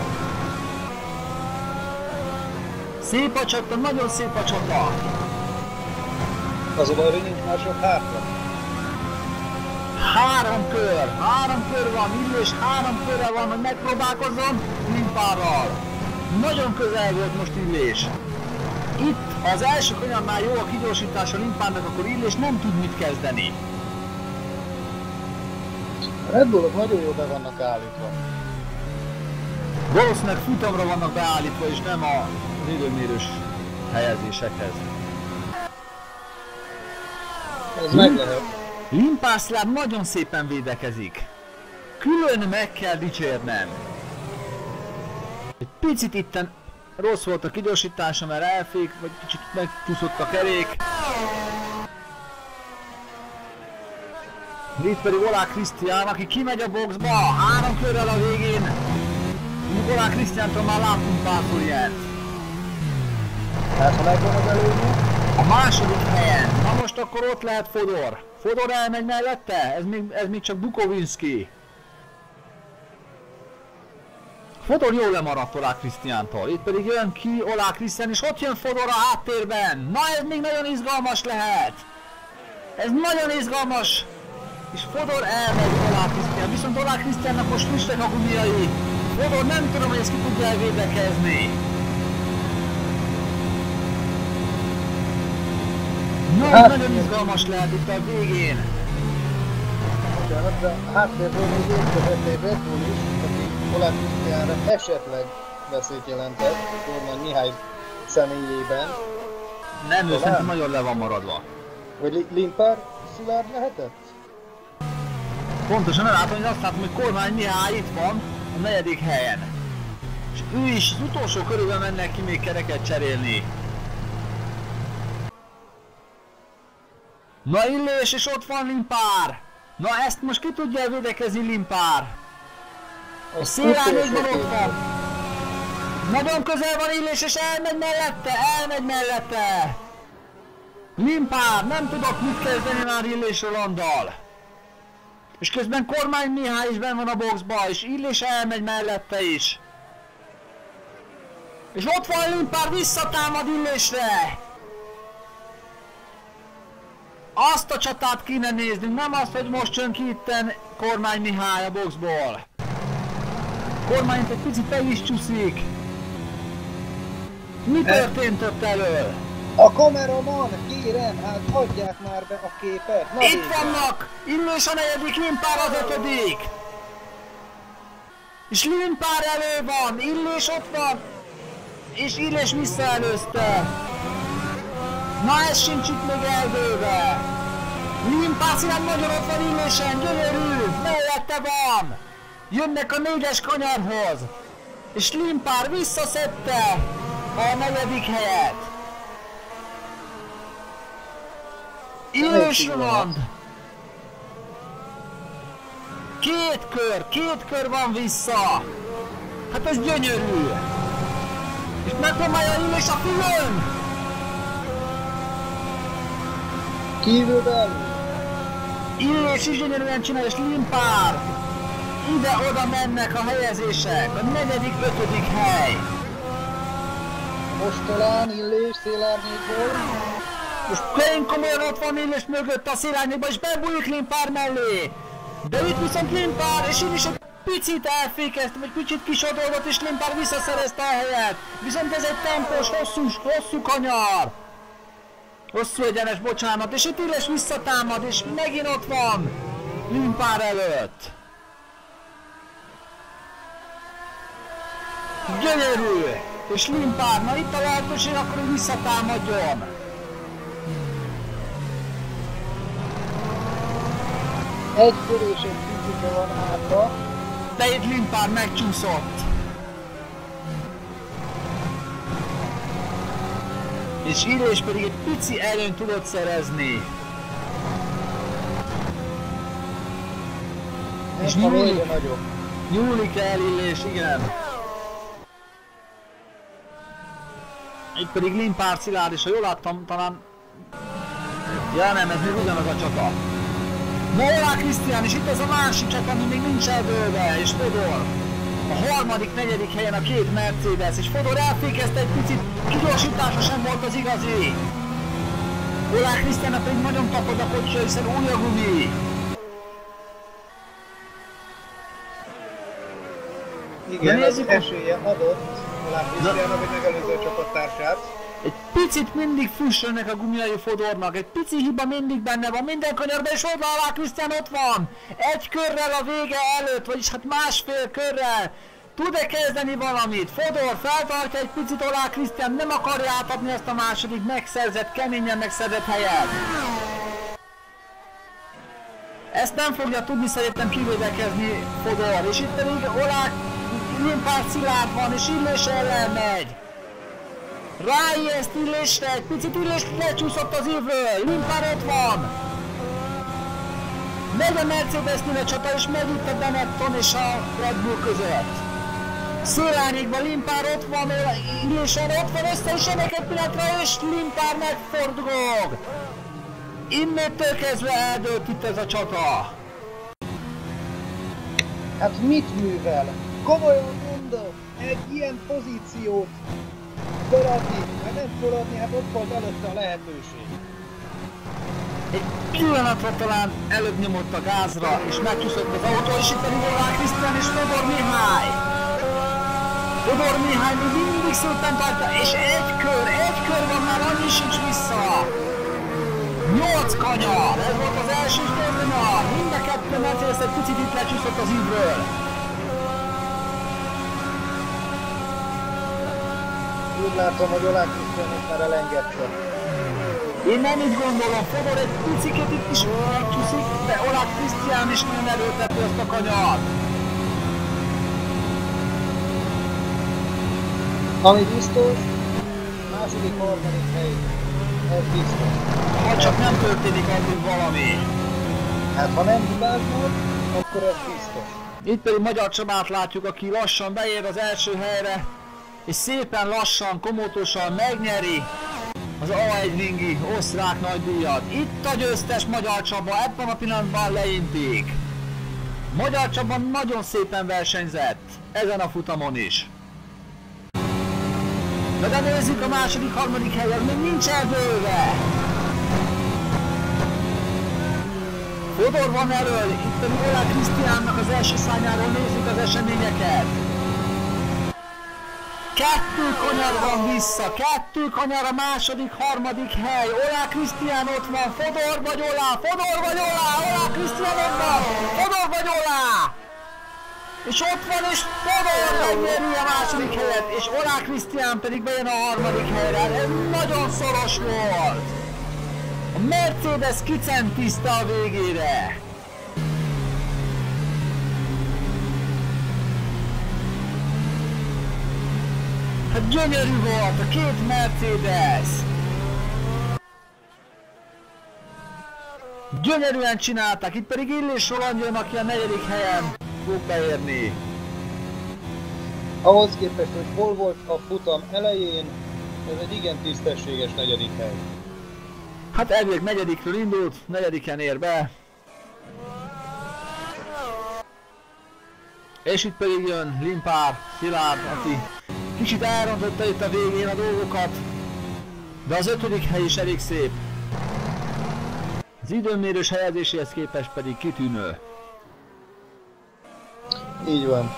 Szép a csata, nagyon szép a csata. Az a baj, hogy nincs mások hátra. 3 kör van, Illés 3 körre van, hogy megpróbálkozzon Limpárral. Nagyon közel volt most Illés. Itt az első kanyarnál jó a kigyorsítása Limpárnak, akkor Illés nem tud mit kezdeni. A Red Bullok nagyon jól be vannak állítva. Valószínűleg futamra vannak beállítva, és nem az időmérős helyezésekhez. Ez meg lehet. Limpár Szláv nagyon szépen védekezik. Külön meg kell dicsérnem. Egy picit itten rossz volt a kigyorsítása, mert elfék, vagy kicsit megcsúszott a kerék. Itt pedig Oláh Krisztián, aki kimegy a boxba, 3 körrel a végén. Oláh Krisztiántól már látunk párszor ilyet. Hát ha megvan az előnye? A második helyen. Na most akkor ott lehet Fodor. Fodor elmegy mellette? Ez még csak Bukovinski. Fodor jól lemaradt Oláh Krisztiántól. Itt pedig jön ki Oláh Krisztián, és ott jön Fodor a háttérben. Na ez még nagyon izgalmas lehet. Ez nagyon izgalmas. És Fodor elmegy Oláh Krisztián. Viszont Oláh Krisztiánnak most frissek a gumiai. Fodor nem tudom, hogy ezt ki tudja elvédekezni. Nagyon izgalmas lehet itt a végén. Bocsánat, de háttérből még érkezett egy Red Bull is, aki Oláh Krisztiánra esetleg veszélyt jelentett, Kormány Mihály személyében. Nem, ő szerintem nagyon le van maradva. Vagy Limpár szilárd lehetett? Pontosan látom, hogy azt látom, hogy Kormány Mihály itt van a 4. helyen. És ő is az utolsó körülben mennek ki még kereket cserélni. Na Illés, és ott van Limpár! Na ezt most ki tudja védekezni Limpár? A szélárnyékban ott van! Nagyon közel van Illés, és elmegy mellette! Limpár nem tudott mit kezdeni már Illés Rolanddal. És közben Kormány Mihály is benn van a boxba, és Illés elmegy mellette is. És ott van Limpár, visszatámad Illésre! Azt a csatát kéne néznünk, nem azt, hogy most jön ki itten Kormány Mihály a boxból. Kormányt egy picit el is csúszik. Mi történt ott elől? A kameraman, kérem, hát adják már be a képet. Na, Itt végre. vannak! Illés a 4., Limpár az 5. És Limpár elő van, Illés ott van, és Illés visszaelőzte. Na ez sincs itt még eldőve. Limpár szilárd nagyon ott van Illésen, gyönyörű, mellette van. Jönnek a 4-es kanyarhoz. És Limpár visszaszedte a 4. helyet. Illés Roland. Két kör van vissza. Hát ez gyönyörű. És megpróbálja Illés a fülön. Kívülbelül. Illés is gyönyörűen csinál, és Limpár. Ide-oda mennek a helyezések. A 4., 5. hely. Most talán Illés Szélárnyékból. Most Klein komolyan ott van Illés mögött a szélárnyékban, és bebújik Limpár mellé. De itt viszont Limpár, és én is egy picit elfékeztem, egy kicsit kisodolgott, és Limpár visszaszerezte a helyet. Viszont ez egy tempós, hosszú kanyar. Hosszú egyenes, bocsánat, és itt Illés visszatámad, és megint ott van Limpár előtt. Gyönyörű! És Limpár, na itt a lehetőség, akkor hogy visszatámadjon. Egy kör és egy picike van hátra. De itt Limpár megcsúszott. És Illés pedig egy pici előnyt tudott szerezni. És a vége nagyobb. nyúlik el Illés, igen. Itt pedig Limpár Szilárd, és ha jól láttam, talán... Ja nem, ez még ugyanaz a csata. Molnár Krisztián, és itt ez a másik csata, ami még nincs eldőlve, és Fodor. A 3., 4. helyen a 2 Mercedes, és Fodor elfékezte egy picit, kigyorsítása sem volt az igazi. Molnár Krisztiánnak pedig nagyon tapad a kocsia, hiszen új a gumi. Igen, az esélye adott Molnár Krisztiánnak, hogy megelőző a csapattársát. Egy picit mindig fussanak a gumiai Fodornak, egy pici hiba mindig benne van minden kanyarban, és oda alá Krisztián ott van! Egy körrel a vége előtt, vagyis hát másfél körrel! Tud-e kezdeni valamit? Fodor feltartja egy picit alá Krisztián, nem akarja átadni ezt a második megszerzett, keményen megszerzett helyet. Ezt nem fogja tudni szerintem kivédekezni Fodor, és itt pedig Olá Limpár Szilárd van, és Illés ellen megy. Ráijeszt Illésre, egy picit Illés lecsúszott az ívről, Limpár ott van! Megy a Mercedesnél a csata, és megy itt a Benetton és a Red Bull között. Szélárnyékban Limpár ott van, Illésen ott van, össze is ennek egy pillanatra, és Limpár megfordul. Innétől kezdve eldőlt itt ez a csata. Hát mit művel? Komolyan mondom, egy ilyen pozíciót feladni, mert nem feladni, hát ott volt előtte a lehetőség. Egy pillanatra talán előbb nyomott a gázra, és megcsúszott az autó, és itt pedig Molnár Krisztián és Fodor Mihály. Fodor Mihály még mindig szépen tartja, és egy kör van, már annyi sincs vissza. 8 kanyar, ez volt az első kanyar, mind a kettő Mercedes egy picit itt lecsúszott az ívről. Úgy látom, hogy Olá Krisztián itt már elengedte. Én nem így gondolom, Fodor egy picit itt is megcsúszik, de Olá Krisztián is nagyon erőltető ezt a kanyart. Ami biztos, második, 3. hely. Ez biztos. Ha csak nem történik addig valami. Hát ha nem hibáznak, akkor ez biztos. Itt pedig Magyar Csabát látjuk, aki lassan beér az első helyre, és szépen lassan, komótosan megnyeri az A1 ringi osztrák nagydíjat. Itt a győztes Magyar Csaba, ebben a pillanatban leintik. Magyar Csaba nagyon szépen versenyzett, ezen a futamon is. De nézzük a második, 3. helyen, még nincs eldőlve. Fodor van elől, itt pedig Olá Krisztiánnak az első szárnyáról nézzük az eseményeket. 2 kanyar van vissza, 2 kanyar a második, harmadik hely. Olá Krisztián ott van, Fodor vagy Olá, Fodor vagy Olá, Olá Krisztián ott van, Fodor vagy Olá. És ott van, és Fodor megnyeri a második helyet, és Olá Krisztián pedig bejön a harmadik helyre. Ez nagyon szoros volt. A Mercedes kicentízte a végére. Hát gyönyörű volt a két Mercedes! Gyönyörűen csinálták, itt pedig Illés Roland jön, aki a 4. helyen fog beérni. Ahhoz képest, hogy hol volt a futam elején, ez egy igen tisztességes 4. hely. Hát elvileg 4-ről indult, 4-en ér be. És itt pedig jön Limpár, Szilárd, aki kicsit elrontotta itt a végén a dolgokat, de az 5. hely is elég szép. Az időmérős helyezéséhez képest pedig kitűnő. Így van.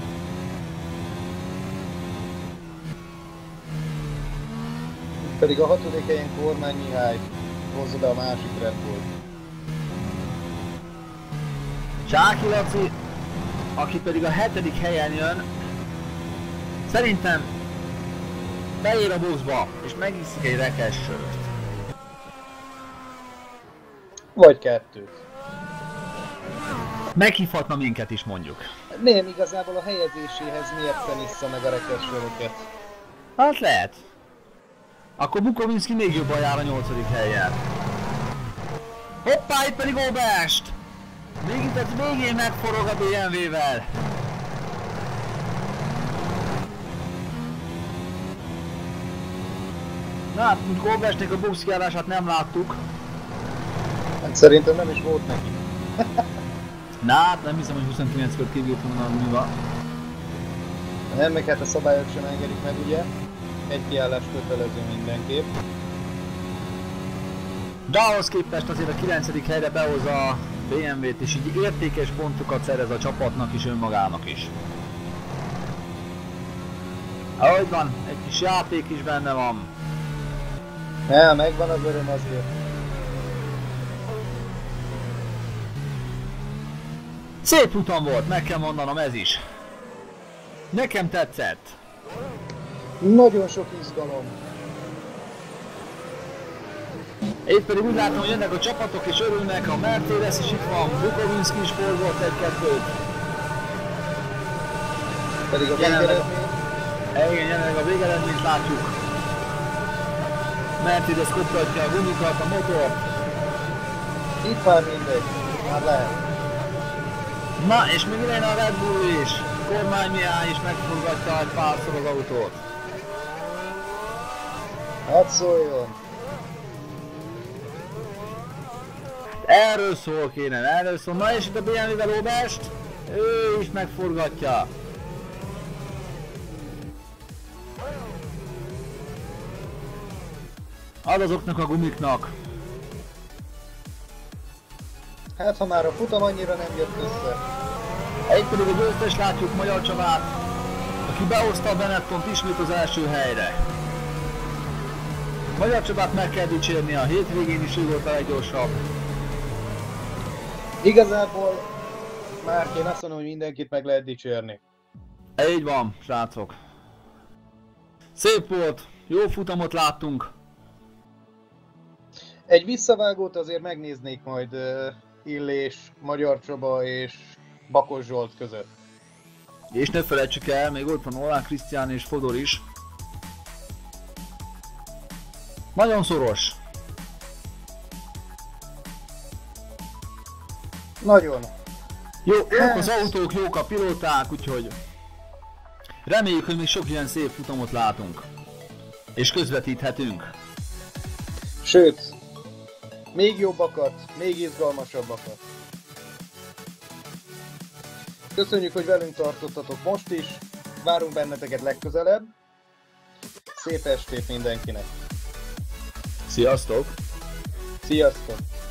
Itt pedig a 6. helyen Kormány Mihály hozza be a másik Red Bull. Csáki Laci, aki pedig a 7. helyen jön, szerintem beér a boxba és megiszik egy rekesz sört. Vagy 2. Meghívhatna minket is mondjuk. Nem, igazából a helyezéséhez miért tenissza meg a rekessöröket? Hát lehet. Akkor Bukovinski még jobban jár a 8. helyen. Hoppá, itt pedig Óbest! Még itt a végén megforog a BMW-vel. Na hát, Óbestnek a boxkiállását nem láttuk. Hát szerintem nem is volt neki. Na hát, nem hiszem, hogy 29 kört kívült volna mi van. Nem, meg hát a szabályok sem engedik meg, ugye? Egy kiállás kötelező mindenképp. De ahhoz képest azért a 9. helyre behozza a BMW-t, és így értékes pontokat szerez a csapatnak is, önmagának is. Ahogy van, egy kis játék is benne van. Ja, megvan az öröm azért. Szép futam volt, meg kell mondanom, ez is. Nekem tetszett. Nagyon sok izgalom. Itt pedig úgy látom, hogy jönnek a csapatok és örülnek, a Mercedes is itt van, Bukovinski is forgott 1-2-t. Pedig a végeredmény. Igen, jelenleg a végeredményt látjuk. Mercedes koptatja a gumikat, a motort. Itt már mindegy, már lehet. Na, és még jön a Red Bull is. Kormány Mihály is megforgatja egy párszor az autót. Hát szóljon. Erről szól kéne, erről szól. Na és itt a BMW-vel Óbest, ő is megforgatja. Ad azoknak a gumiknak. Hát ha már a futam annyira nem jött össze. Itt pedig a győztes látjuk, Magyar Csabát, aki behozta a Benettont ismét az első helyre. Magyar Csabát meg kell dicsérni, a hétvégén is ő volt a leggyorsabb. Igazából már én azt mondom, hogy mindenkit meg lehet dicsérni. Így van, srácok. Szép volt, jó futamot láttunk. Egy visszavágót azért megnéznék majd Illés, Magyar Csaba és Bakos Zsolt között. És ne felejtsük el, még ott van Olá Krisztián és Fodor is. Nagyon szoros. Nagyon. Jók az autók, jók a pilóták, úgyhogy reméljük, hogy még sok ilyen szép futamot látunk. És közvetíthetünk. Sőt, még jobbakat, még izgalmasabbakat. Köszönjük, hogy velünk tartottatok most is. Várunk benneteket legközelebb. Szép estét mindenkinek. Sziasztok! Sziasztok!